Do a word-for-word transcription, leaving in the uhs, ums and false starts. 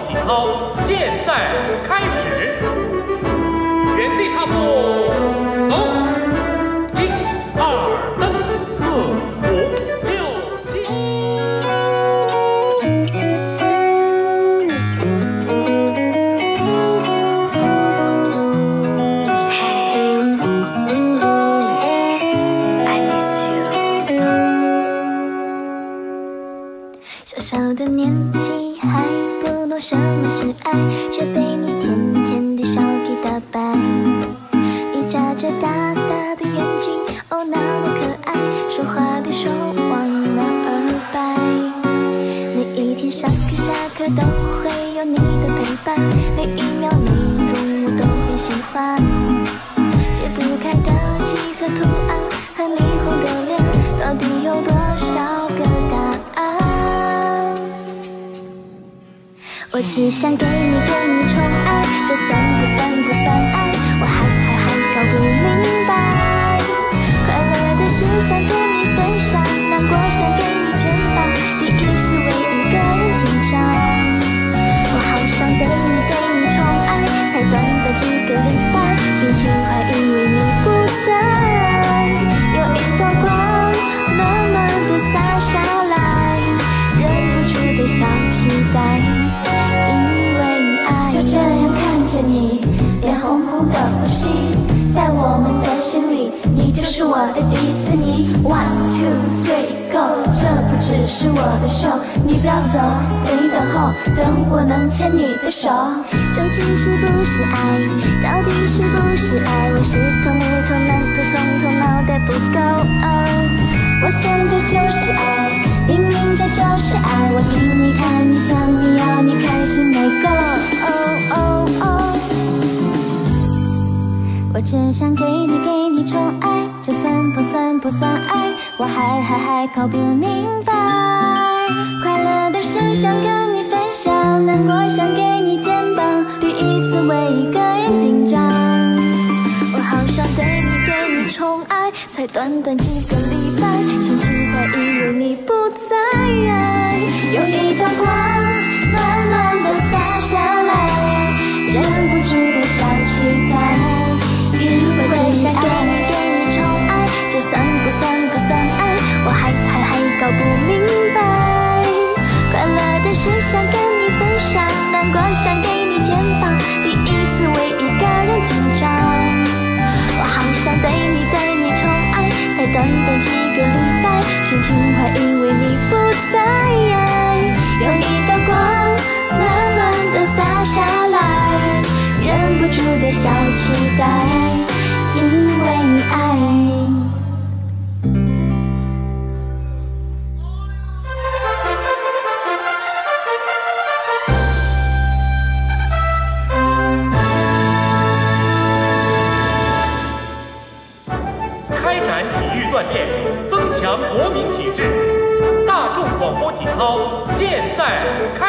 体操现在开始，原地踏步，走，一、二、三、四、五、六、七。 小小的年纪还不懂什么是爱，却被你甜甜的笑给打败。你眨着大大的眼睛，哦那么可爱，说话的手往哪儿摆？每一天上课下课都会有你的陪伴，每一秒内容我都很喜欢。解不开的几何图案和霓虹的脸，到底有多少个答案？我只想给你给你宠爱，这算不算不算爱？我还还还搞不明白。快乐的事想跟你分享，难过想给你肩膀，第一次为一个人紧张。我好想对你对你宠爱，才短短几个礼拜，心情坏因为你不在。有一道光暖暖的洒下来，忍不住的小期待。 就这样看着你，脸红红的呼吸，在我们的心里，你就是我的迪士尼。One two three go， 这不只是我的秀，你不要走，等一等候，等我能牵你的手。 究竟是不是爱？到底是不是爱？我是头木头男的，从头脑袋不够。 我想这就是爱，明明这就是爱。我听你看你想你要你开心没够。 哦哦哦！我只想给你给你宠爱，这算不算不算爱？我还还还搞不明白。快乐的事想跟你分享，难过想给你肩膀，第一次为一个人紧张。我好想对你对你宠爱，才短短几个礼拜，心情坏因为你不在。 有一道光暖暖的洒下来，忍不住的小期待。因为我只想给你给你宠爱，这算不算不算爱？我还还还搞不明白。快乐的事想跟你分享，难过想给你肩膀，第一次为一个人紧张。我好想对你对你宠爱，才短短几个礼拜，心情坏因为你不在。有一道光暖暖的洒下来，忍不住的小期待，因为爱。 开展体育锻炼，增强国民体质。大众广播体操现在开